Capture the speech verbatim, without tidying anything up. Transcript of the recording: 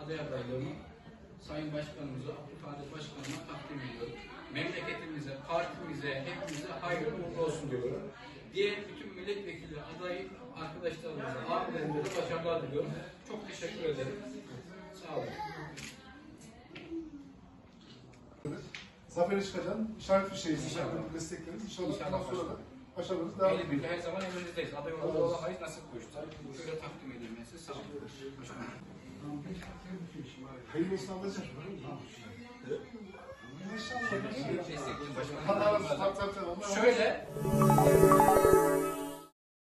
aday adaylarını Sayın Başkanımıza, Abdülkadir Başkanıma takdim ediyorum. Memleketimize, partimize, hepimize hayırlı uğurlu olsun diyorum. Diğer bütün milletvekili adayı arkadaşlarımıza, abilerimize başarılar diliyorum. Çok teşekkür ederim. Sağ olun. Zafer çıkacaksın, işaret fişeğiz, inşallah destekleriz. İnşallah, İnşallah bundan sonra da başarılarımız devam ediyor. Her zaman emrinizdeyiz. Aday olarak olamayız, nasip koştu. Şöyle takdim edeyim ben size. Sağ olun. Hayırlı olsun ablacığım. Maşallah. Hadi arası, tabii tabii. Şöyle